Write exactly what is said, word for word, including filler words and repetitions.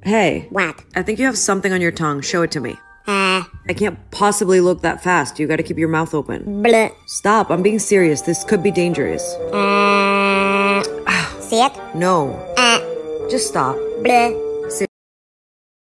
Hey. What? I think you have something on your tongue. Show it to me. Uh. I can't possibly look that fast. You gotta keep your mouth open. Bleh. Stop. I'm being serious. This could be dangerous. Uh. See it? No. Uh. Just stop. Bleh.